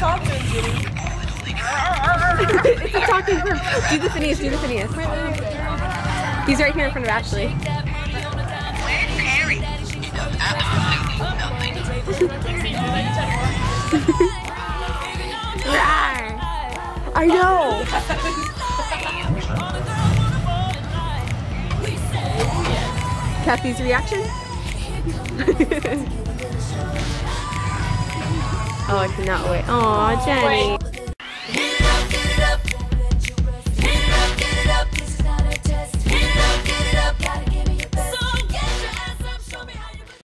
It's a talking firm. Do the Phineas, do the Phineas. He's right here in front of Ashley. I know. Kathy's reaction? Oh, I cannot wait. Aw, Jenny.